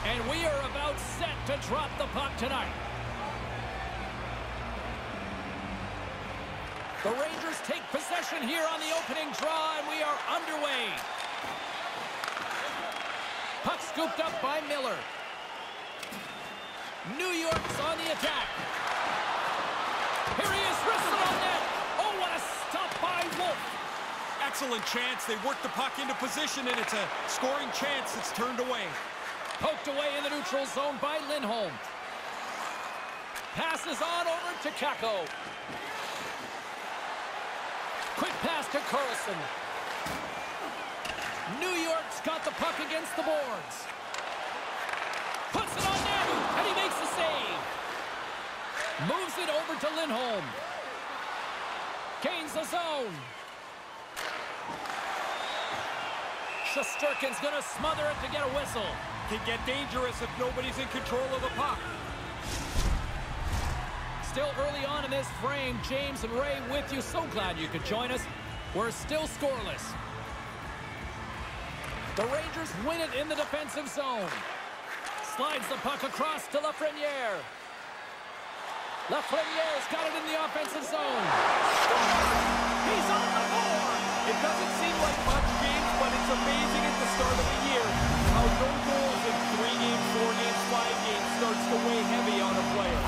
And we are about set to drop the puck tonight. The Rangers take possession here on the opening draw, and we are underway. Puck scooped up by Miller. New York's on the attack. Here he is, wristed on net. Oh, what a stop by Wolf. Excellent chance. They work the puck into position, and it's a scoring chance that's turned away. Poked away in the neutral zone by Lindholm. Passes on over to Kakko. Quick pass to Carlson. New York's got the puck against the boards. Puts it on net, and he makes the save. Moves it over to Lindholm. Gains the zone. Shesterkin's going to smother it to get a whistle. Can get dangerous if nobody's in control of the puck. Still early on in this frame, James and Ray with you. So glad you could join us. We're still scoreless. The Rangers win it in the defensive zone. Slides the puck across to Lafreniere. Lafreniere's got it in the offensive zone. He's on the board! It doesn't seem like much, James, but it's amazing at the start of the year how no goals in 3 games, 4 games, 5 games starts to weigh heavy on a player.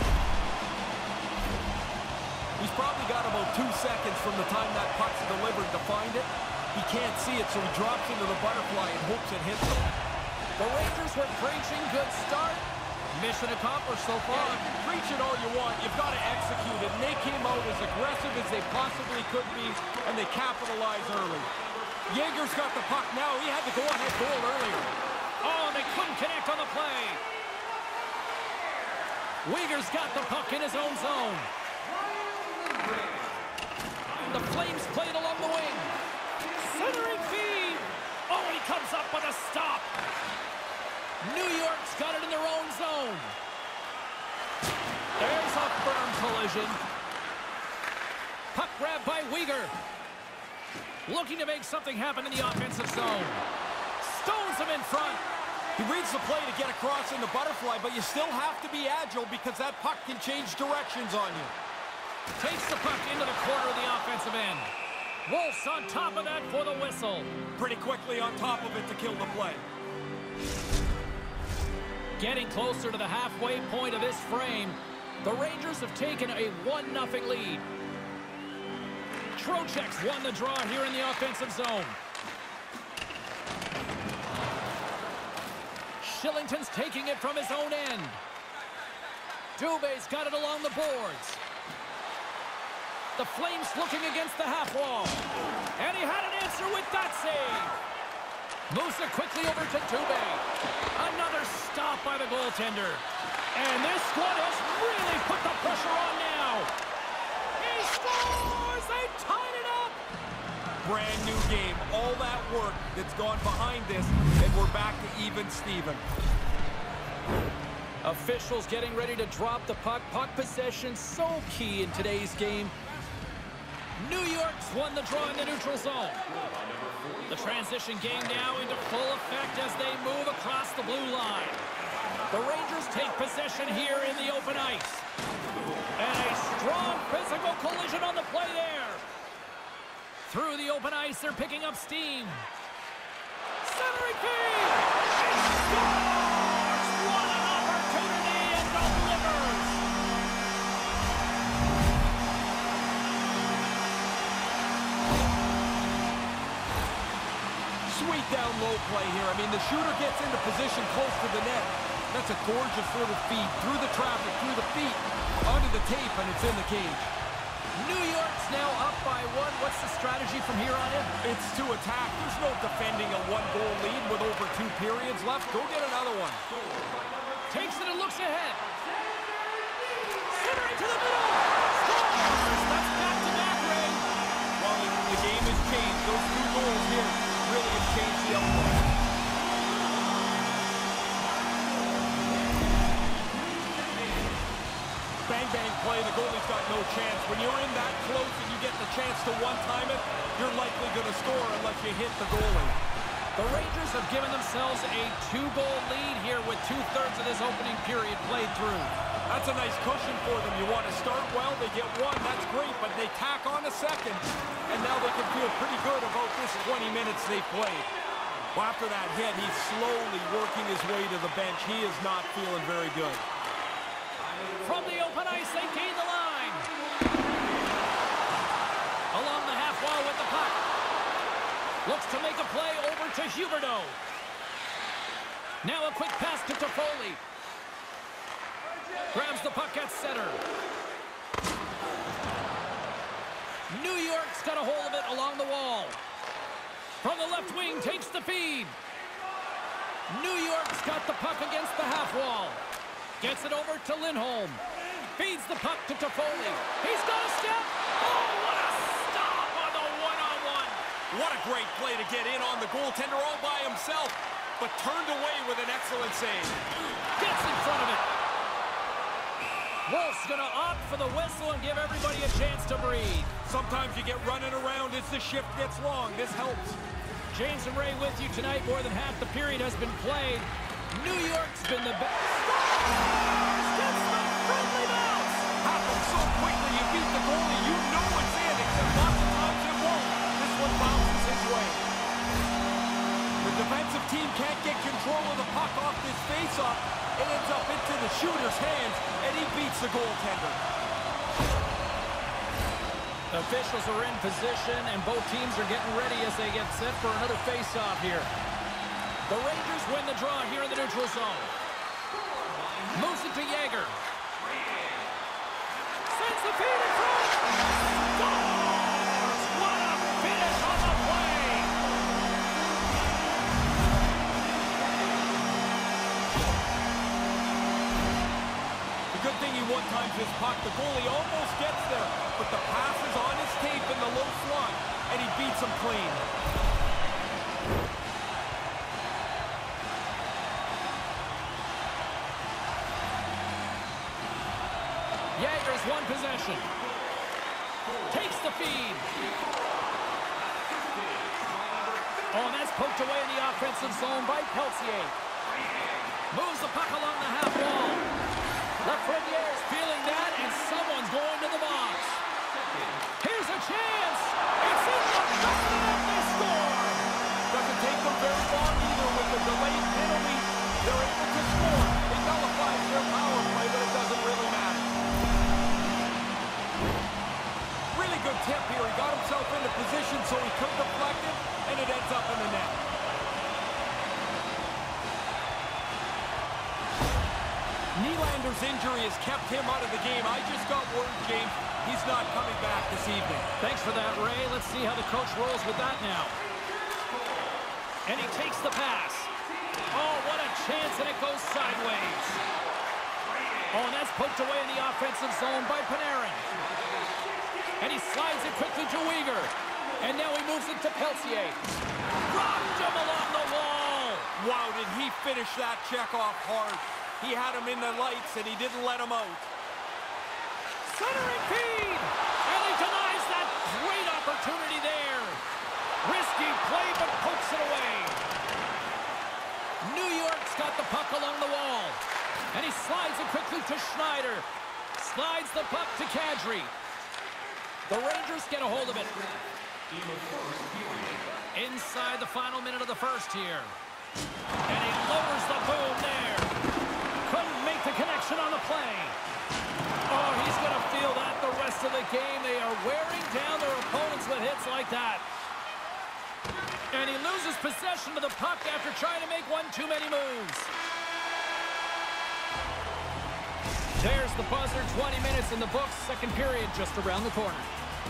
He's probably got about 2 seconds from the time that puck's delivered to find it. He can't see it, so he drops into the butterfly and hopes it hits him. The Rangers were preaching good start. Mission accomplished so far. Yeah, preach it all you want. You've got to execute it. And they came out as aggressive as they possibly could be, and they capitalized early. Yeager's got the puck now. He had the go-ahead goal earlier. Oh, and they couldn't connect on the play. Weegar's got the puck in his own zone. The Flames play it along the wing. Centering feed. Oh, he comes up with a stop. New York's got it in their own zone. There's a firm collision. Puck grab by Weegar. Looking to make something happen in the offensive zone. Stones him in front. He reads the play to get across in the butterfly, but you still have to be agile because that puck can change directions on you. Takes the puck into the corner of the offensive end. Wolf's on top of that for the whistle. Pretty quickly on top of it to kill the play. Getting closer to the halfway point of this frame, the Rangers have taken a 1-0 lead. Trocheck's won the draw here in the offensive zone. Shillington's taking it from his own end. Dubé's got it along the boards. The Flames looking against the half wall. And he had an answer with that save. Moves it quickly over to Dubé. Another stop by the goaltender. And this squad has really put the pressure on now. He scores! They tied it up! Brand new game. All that work that's gone behind this, and we're back to even Steven. Officials getting ready to drop the puck. Puck possession so key in today's game. New York's won the draw in the neutral zone. The transition game now into full effect as they move across the blue line. The Rangers take possession here in the open ice. And a strong physical collision on the play there. Through the open ice, they're picking up steam. Centering feed! He scores! What an opportunity and delivers! Sweet down low play here. I mean, the shooter gets into position close to the net. That's a gorgeous little feed through the traffic, through the feet, onto the tape, and it's in the cage. New York's now up by 1. What's the strategy from here on in? It's to attack. There's no defending a 1-goal lead with over 2 periods left. Go get another one. Takes it and looks ahead. Centering to the middle. Scores! That's back-to-back, Ray. Well, the game has changed. Those 2 goals here really have changed the outlook. Bang-bang play, the goalie's got no chance. When you're in that close and you get the chance to one-time it, you're likely going to score unless you hit the goalie. The Rangers have given themselves a 2-goal lead here with 2/3 of this opening period played through. That's a nice cushion for them. You want to start well, they get one, that's great, but they tack on a second, and now they can feel pretty good about this 20 minutes they played. Well, after that hit, he's slowly working his way to the bench. He is not feeling very good. From the open ice, they gain the line. Along the half wall with the puck. Looks to make a play over to Huberdeau. Now a quick pass to Toffoli. Grabs the puck at center. New York's got a hold of it along the wall. From the left wing, takes the feed. New York's got the puck against the half wall. Gets it over to Lindholm. Feeds the puck to Toffoli. He's got a step. Oh, what a stop on the one-on-one. What a great play to get in on the goaltender all by himself, but turned away with an excellent save. Gets in front of it. Wolf's going to opt for the whistle and give everybody a chance to breathe. Sometimes you get running around as the shift gets long. This helps. James and Ray with you tonight. More than half the period has been played. New York's been the best. Gets the friendly bounce. Happens so quickly, you beat the goalie. You know it's in, except lots of times it won't. This one bounces his way. The defensive team can't get control of the puck off this faceoff. It ends up into the shooter's hands, and he beats the goaltender. Officials are in position, and both teams are getting ready as they get set for another faceoff here. The Rangers win the draw here in the neutral zone. Moves it to Yager. Sends the feed in front. Scores! What a finish on the play! The good thing he one-times his puck. The goalie almost gets there, but the pass is on his tape in the low slot, and he beats him clean. Yager's one possession. Takes the feed. Oh, and that's poked away in the offensive zone by Peltier. Moves the puck along the half wall. Lafreniere's feeling that, and someone's going to the box. Here's a chance. It's in the back of the net. They score. Doesn't take them very long either with the delayed penalty. They're able to score. It nullifies their power play, but it doesn't really matter. Really good tip here. He got himself into position so he could deflect it, and it ends up in the net. Nylander's injury has kept him out of the game. I just got word, James, he's not coming back this evening. Thanks for that, Ray. Let's see how the coach rolls with that now. And he takes the pass. Oh, what a chance, and it goes sideways. Oh, and that's poked away in the offensive zone by Panarin. And he slides it quickly to Weegar. And now he moves it to Peltier. Rocked him along the wall. Wow, did he finish that check off hard. He had him in the lights, and he didn't let him out. Centering feed. And he denies that great opportunity there. Risky play, but pokes it away. New York's got the puck along the wall. And he slides it quickly to Schneider. Slides the puck to Kadri. The Rangers get a hold of it. Inside the final minute of the first here. And he lowers the boom there. Couldn't make the connection on the play. Oh, he's going to feel that the rest of the game. They are wearing down their opponents with hits like that. And he loses possession of the puck after trying to make one too many moves. There's the buzzer. 20 minutes in the books. Second period just around the corner.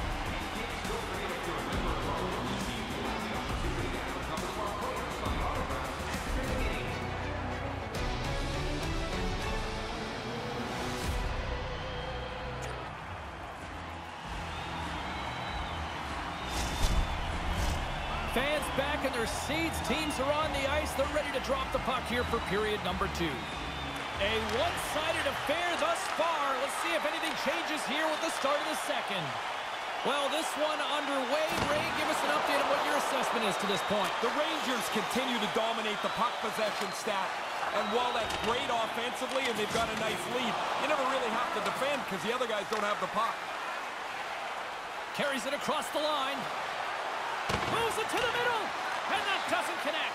Fans back in their seats. Teams are on the ice. They're ready to drop the puck here for period number 2. A one-sided affair thus far. Let's see if anything changes here with the start of the second. Well, this one underway. Ray, give us an update on what your assessment is to this point. The Rangers continue to dominate the puck possession stat. And while that's great offensively and they've got a nice lead, you never really have to defend because the other guys don't have the puck. Carries it across the line. Moves it to the middle. And that doesn't connect.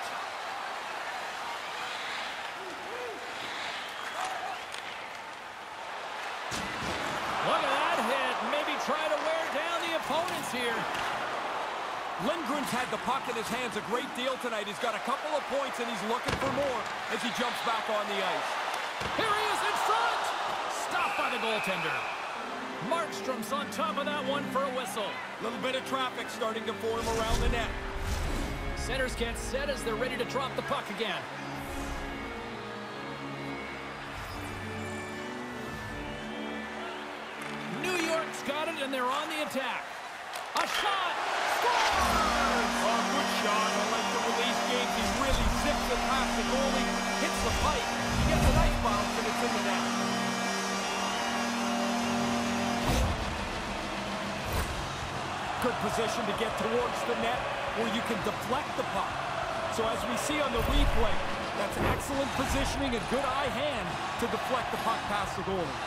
Look at that hit. Maybe try to wear down the opponents here. Lindgren's had the puck in his hands a great deal tonight. He's got a couple of points, and he's looking for more as he jumps back on the ice. Here he is in front. Stopped by the goaltender. Markstrom's on top of that one for a whistle. A little bit of traffic starting to form around the net. Centers get set as they're ready to drop the puck again. New York's got it, and they're on the attack. A shot! Scores! Oh, good shot. I like the release game. He really zips it past the goalie, hits the pipe. He gets a nice bounce, and it's in the net. Good position to get towards the net where you can deflect the puck. So as we see on the replay, that's excellent positioning and good eye hand to deflect the puck past the goalie.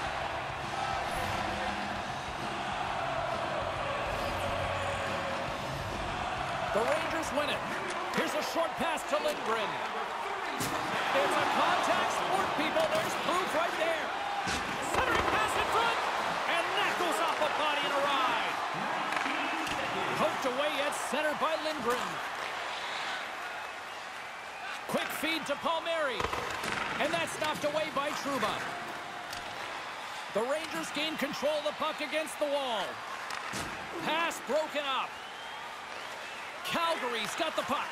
The Rangers win it. Here's a short pass to Lindgren. It's a contact sport, people. There's proof right there. Centering pass in front. And that goes off a body and a ride. Poked away at center by Lindgren. Quick feed to Palmieri. And that's knocked away by Trouba. The Rangers gain control of the puck against the wall. Pass broken up. Calgary's got the puck.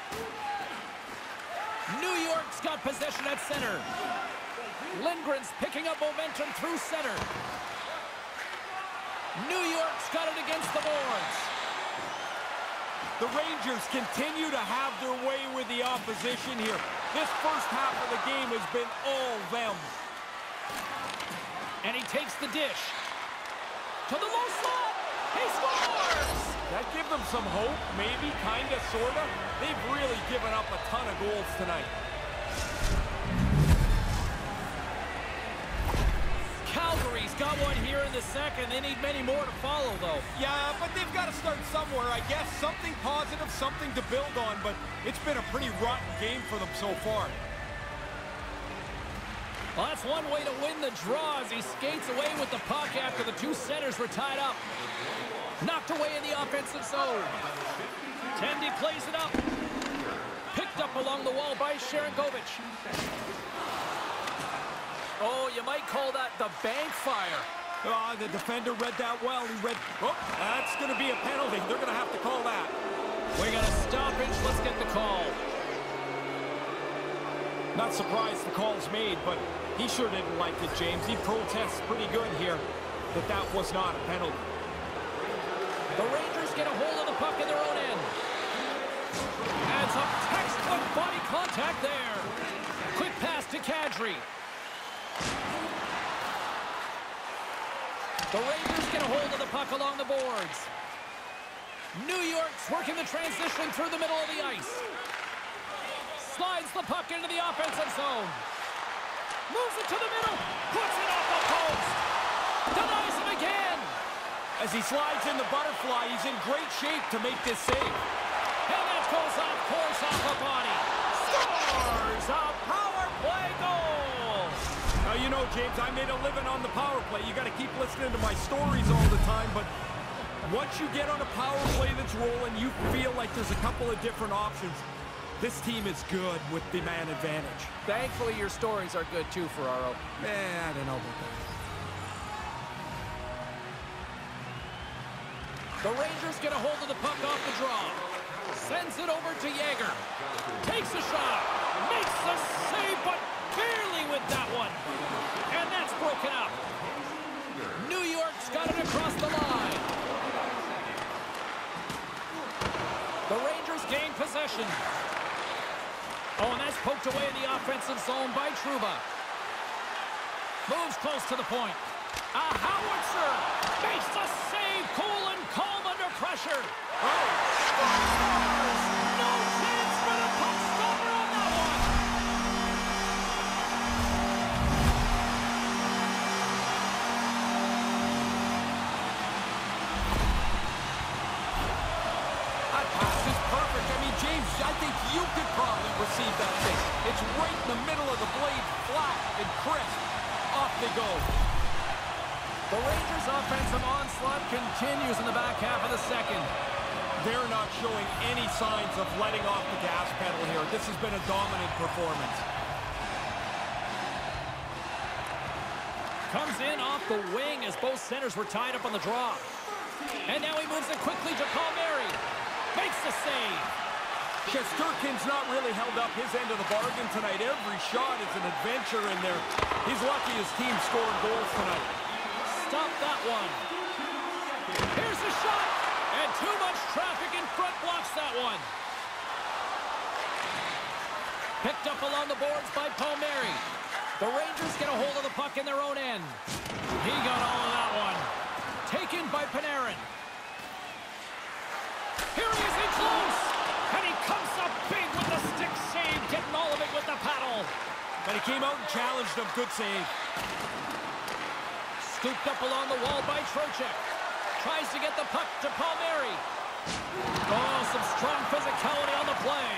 New York's got possession at center. Lindgren's picking up momentum through center. New York's got it against the boards. The Rangers continue to have their way with the opposition here. This first half of the game has been all them. And he takes the dish. To the low slot. He scores! That give them some hope, maybe, kind of, sort of. They've really given up a ton of goals tonight. Calgary's got one here in the second. They need many more to follow, though. Yeah, but they've got to start somewhere, I guess. Something positive, something to build on, but it's been a pretty rotten game for them so far. Well, that's one way to win the draw as he skates away with the puck after the two centers were tied up. Knocked away in the offensive zone. Tendy plays it up. Picked up along the wall by Sharangovich. Oh, you might call that the bank fire. Oh, the defender read that well. He read, oh, that's going to be a penalty. They're going to have to call that. We got a stoppage. Let's get the call. Not surprised the call's made, but he sure didn't like it, James. He protests pretty good here that was not a penalty. The Rangers get a hold of the puck in their own end. And some textbook body contact there. Quick pass to Kadri. The Rangers get a hold of the puck along the boards. New York's working the transition through the middle of the ice. Slides the puck into the offensive zone. Moves it to the middle. Puts it off the post. Denies him again. As he slides in the butterfly, he's in great shape to make this save. And that goes off course off the body. Scores a power play goal. Now, you know, James, I made a living on the power play. You got to keep listening to my stories all the time, but once you get on a power play that's rolling, you feel like there's a couple of different options. This team is good with the man advantage. Thankfully, your stories are good too, Ferraro. I don't know about that. The Rangers get a hold of the puck off the draw. Sends it over to Yager. Takes a shot. Makes the save, but barely with that one. And that's broken up. New York's got it across the line. The Rangers gain possession. Oh, and that's poked away in the offensive zone by Trouba. Moves close to the point. A howitzer makes the save. Cool and calm under pressure. Oh, scores! No chance for the puck stopper on that one. you could probably receive that thing. It's right in the middle of the blade, flat and crisp. Off they go. The Rangers' offensive onslaught continues in the back half of the second. They're not showing any signs of letting off the gas pedal here. This has been a dominant performance. Comes in off the wing as both centers were tied up on the draw. And now he moves it quickly to Palmieri. Makes the save. Shesterkin's not really held up his end of the bargain tonight. Every shot is an adventure in there. He's lucky his team scored goals tonight. Stop that one. Here's the shot. And too much traffic in front blocks that one. Picked up along the boards by Palmieri. The Rangers get a hold of the puck in their own end. He got all of that one. Taken by Panarin. Here he is in close. And he comes up big with the stick save, getting all of it with the paddle. But he came out and challenged him. Good save. Scooped up along the wall by Trocheck. Tries to get the puck to Palmieri. Oh, some strong physicality on the play.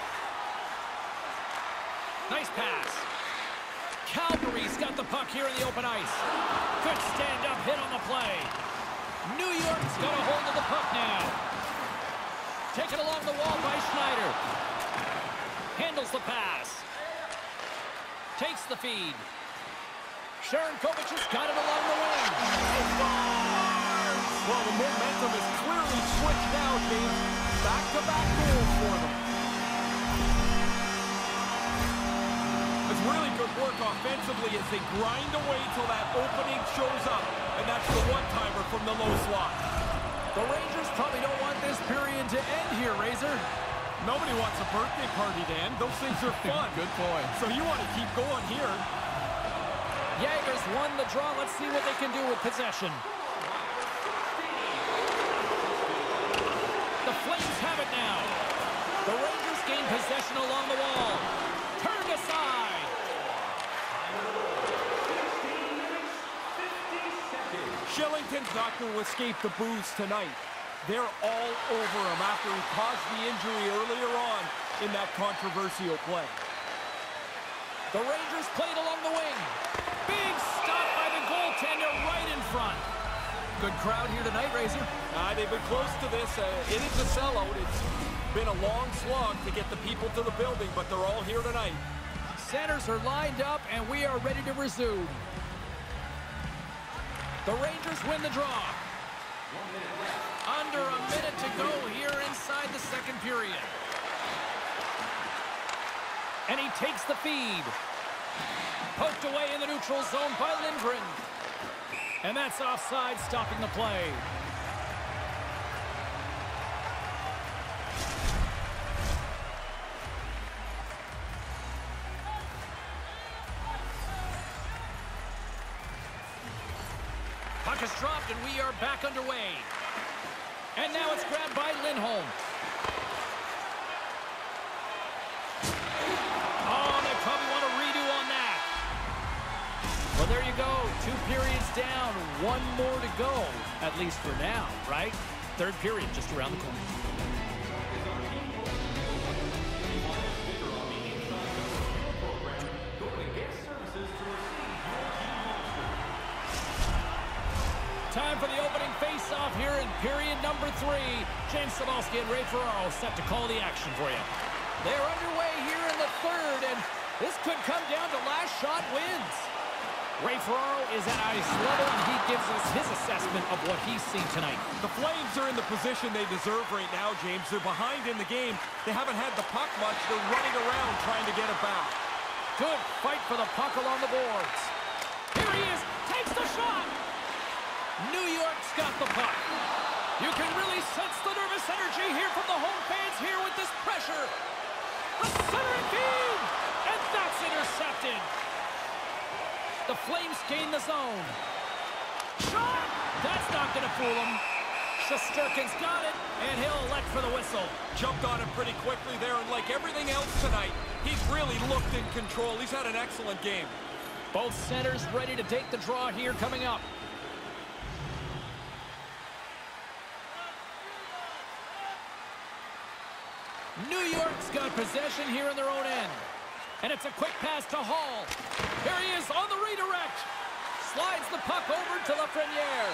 Nice pass. Calgary's got the puck here in the open ice. Good stand-up hit on the play. New York's got a hold of the puck now. Taken along the wall by Schneider. Handles the pass. Takes the feed. Sharankovic has got it along the wing. He scores! Well, the momentum is clearly switched now, James. Back-to-back goals for them. It's really good work offensively as they grind away till that opening shows up. And that's the one-timer from the low slot. The Rangers probably don't want this period to end here, Razor. Nobody wants a birthday party, Dan. Those things are fun. Good point. So you want to keep going here. Jaegers won the draw. Let's see what they can do with possession. The Flames have it now. The Rangers gain possession along the wall. Turned aside. Shillington's not going to escape the boos tonight. They're all over him after he caused the injury earlier on in that controversial play. The Rangers played along the wing. Big stop by the goaltender right in front. Good crowd here tonight, Razor. They've been close to this. It is a sellout. It's been a long slog to get the people to the building, but they're all here tonight. Centers are lined up, and we are ready to resume. The Rangers win the draw. Under a minute to go here inside the second period. And he takes the feed. Poked away in the neutral zone by Lindgren. And that's offside, stopping the play. Puck is dropped, and we are back underway. And now it's grabbed by Lindholm. Oh, they probably want a redo on that. Well, there you go. 2 periods down, 1 more to go, at least for now, right? Third period just around the corner. Time for the opening face-off here in period number 3. James Cybulski and Ray Ferraro set to call the action for you. They're underway here in the third, and this could come down to last shot wins. Ray Ferraro is at ice level, and he gives us his assessment of what he's seen tonight. The Flames are in the position they deserve right now, James. They're behind in the game. They haven't had the puck much. They're running around trying to get it back. Good fight for the puck along the boards. Here he is, takes the shot. New York's got the puck. You can really sense the nervous energy here from the home fans here with this pressure. A centering feed, and that's intercepted. The Flames gain the zone. Shot! That's not going to fool him. Shesterkin's got it, and he'll elect for the whistle. Jumped on it pretty quickly there, and like everything else tonight, he's really looked in control. He's had an excellent game. Both centers ready to take the draw here coming up. New York's got possession here in their own end. And it's a quick pass to Hall. Here he is on the redirect. Slides the puck over to Lafreniere.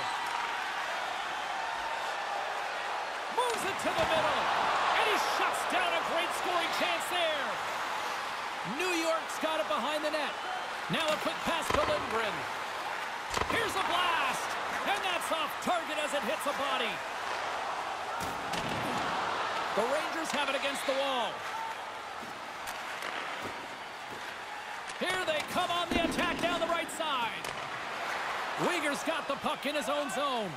Moves it to the middle. And he shuts down a great scoring chance there. New York's got it behind the net. Now a quick pass to Lindgren. Here's a blast. And that's off target as it hits a body. The Rangers have it against the wall. Here they come on the attack down the right side. Weegar's got the puck in his own zone.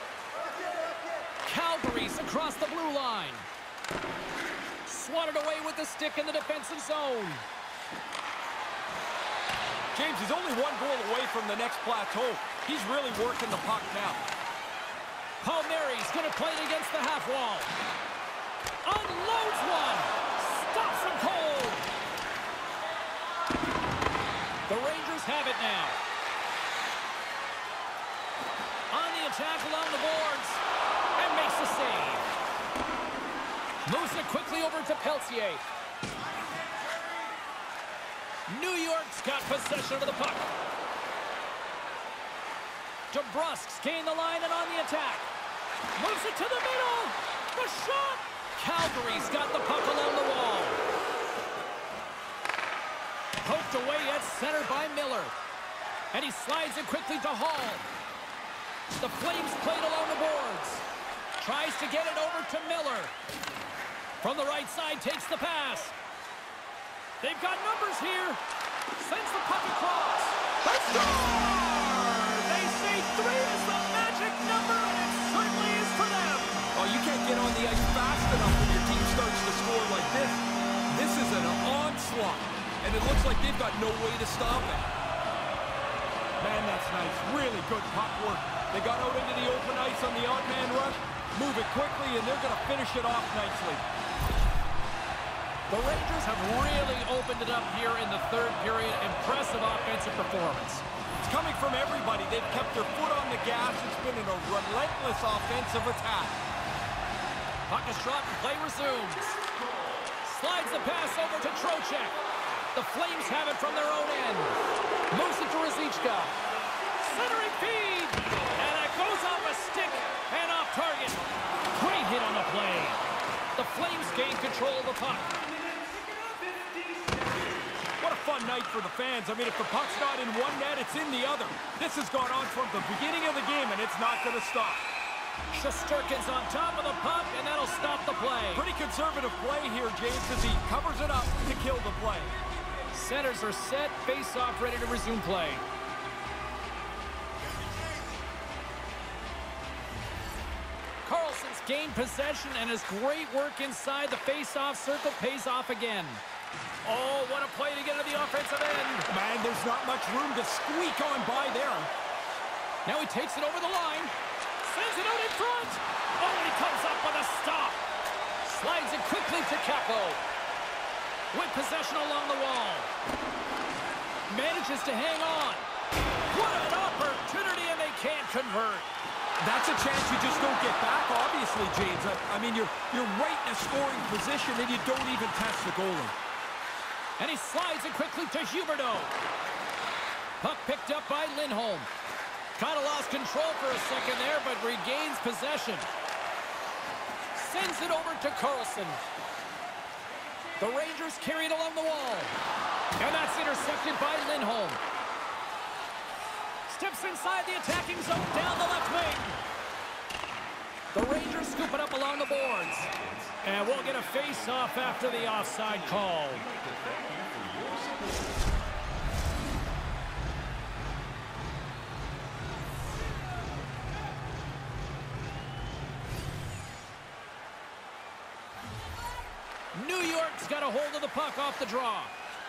Calgary's across the blue line. Swatted away with the stick in the defensive zone. James is only one goal away from the next plateau. He's really working the puck now. Palmieri's going to play it against the half wall. Unloads one. Stops him cold. The Rangers have it now. On the attack along the boards. And makes the save. Moves it quickly over to Peltier. New York's got possession of the puck. DeBrusk's gained the line and on the attack. Moves it to the middle. The shot. Calgary's got the puck along the wall. Poked away at center by Miller. And he slides it quickly to Hall. The Flames played along the boards. Tries to get it over to Miller. From the right side, takes the pass. They've got numbers here. Sends the puck across. They score! They say 3 is the magic number, and it certainly is for them. Oh, you can't get on the ice fast enough when your team starts to score like this. This is an onslaught, and it looks like they've got no way to stop it. Man, that's nice. Really good puck work. They got out into the open ice on the odd man rush, move it quickly, and they're going to finish it off nicely. The Rangers have really opened it up here in the third period. Impressive offensive performance. It's coming from everybody. They've kept their foot on the gas. It's been a relentless offensive attack. Puck is dropped and play resumes. Slides the pass over to Trocheck. The Flames have it from their own end. Moves it to Ruzicka. Centering feed. And it goes off a stick and off target. Great hit on the play. The Flames gain control of the puck. What a fun night for the fans. I mean, if the puck's not in one net, it's in the other. This has gone on from the beginning of the game, and it's not going to stop. Shesterkin's on top of the puck, and that'll stop the play. Pretty conservative play here, James, as he covers it up to kill the play. Centers are set, face-off ready to resume play. Carlson's gained possession, and his great work inside the face-off circle pays off again. Oh, what a play to get to the offensive end. Man, there's not much room to squeak on by there. Now he takes it over the line. Sends it out in front. Oh, and he comes up with a stop. Slides it quickly to Capo. With possession along the wall. Manages to hang on. What an opportunity, and they can't convert. That's a chance you just don't get back, obviously, James. I mean, you're right in a scoring position, and you don't even test the goalie. And he slides it quickly to Huberdeau. Puck picked up by Lindholm. Kind of lost control for a second there, but regains possession. Sends it over to Carlson. The Rangers carry it along the wall. And that's intercepted by Lindholm. Steps inside the attacking zone down the left wing. The Rangers scoop it up along the boards. And we'll get a face-off after the offside call. New York's got a hold of the puck off the draw.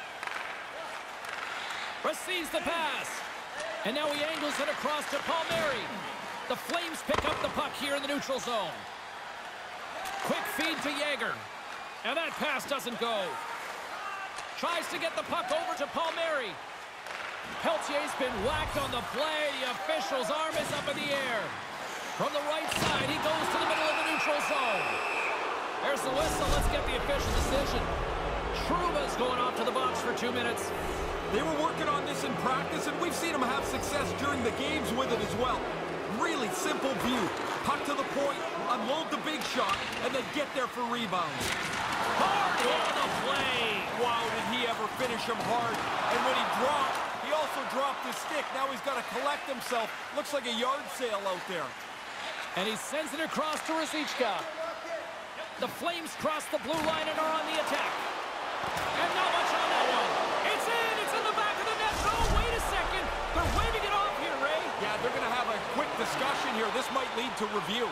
Receives the pass. And now he angles it across to Palmieri. The Flames pick up the puck here in the neutral zone. Quick feed to Yager. And that pass doesn't go. Tries to get the puck over to Palmieri. Peltier's been whacked on the play. The official's arm is up in the air. From the right side, he goes to the middle of the neutral zone. There's the whistle. Let's get the official decision. Trouba's going off to the box for 2 minutes. They were working on this in practice, and we've seen them have success during the games with it as well. Really simple view. Puck to the point, unload the big shot, and then get there for rebounds. Hard on the play. Wow, did he ever finish him hard. And when he dropped, he also dropped his stick. Now he's got to collect himself. Looks like a yard sale out there. And he sends it across to Ruzicka. The Flames cross the blue line and are on the attack. And not much on that one. It's in. It's in the back of the net. Oh, wait a second. They're waving it off here, Ray. Yeah, they're going to have a quick discussion here. This might lead to review.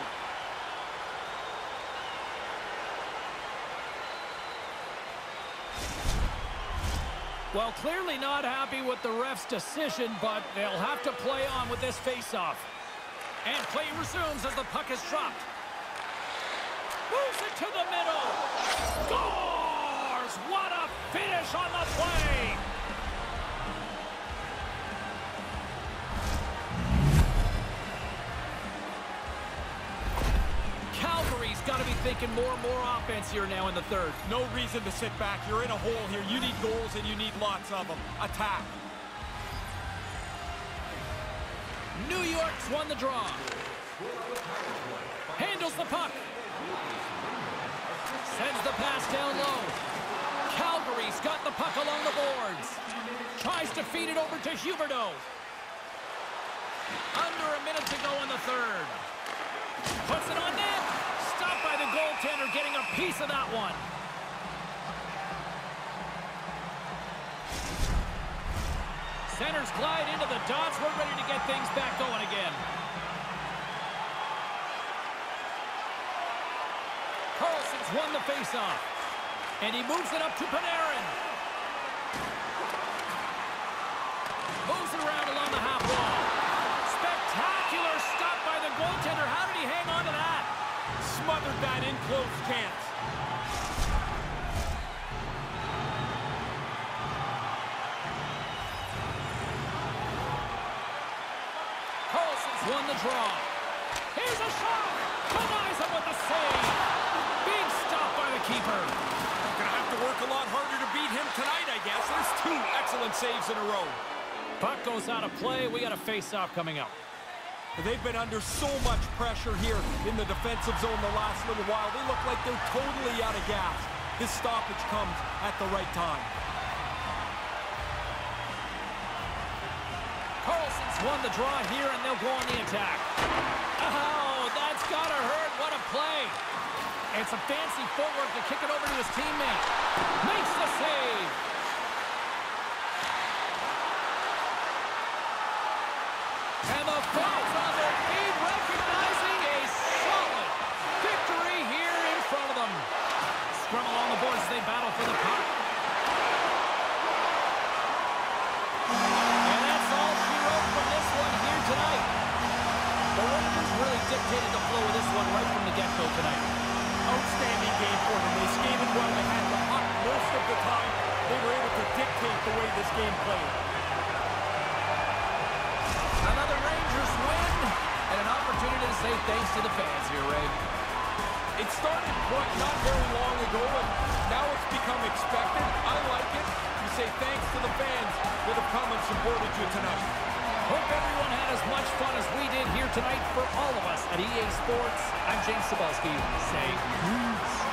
Well, clearly not happy with the ref's decision, but they'll have to play on with this faceoff. And play resumes as the puck is dropped. Moves it to the middle. Scores! What a finish on the play! Calgary's got to be thinking more and more offense here now in the third. No reason to sit back. You're in a hole here. You need goals, and you need lots of them. Attack. New York's won the draw. Handles the puck. Sends the pass down low. Calgary's got the puck along the boards. Tries to feed it over to Huberdeau. Under a minute to go in the third. Puts it on net. Stopped by the goaltender, getting a piece of that one. Centers glide into the dots. We're ready to get things back going again. Carlson's won the faceoff. And he moves it up to Panarin. Moves it around along the half wall. Spectacular stop by the goaltender. How did he hang on to that? Smothered that in close chance. Carlson's won the draw. Here's a shot. Denies him with the save. Big stop by the keeper. Gonna have to work a lot harder to beat him tonight, I guess. There's 2 excellent saves in a row. Puck goes out of play. We got a face-off coming up. They've been under so much pressure here in the defensive zone the last little while. They look like they're totally out of gas. This stoppage comes at the right time. Carlson's won the draw here, and they'll go on the attack. Oh, that's gotta hurt. What a play. And some fancy footwork to kick it over to his teammate. Makes the save. And the Flames on their feet, recognizing a solid victory here in front of them. Scrum along the boards as they battle for the puck. And that's all she wrote from this one here tonight. The Rangers really dictated the flow of this one right from the get-go tonight. Outstanding game for them. They skated well. They had the puck most of the time. They were able to dictate the way this game played. Another Rangers win, and an opportunity to say thanks to the fans here, Ray. It started not very long ago, and now it's become expected. I like it. You say thanks to the fans that have come and supported you tonight. Hope everyone had as much fun as we did here tonight. For all of us at EA Sports, I'm James Cybulski. Say peace.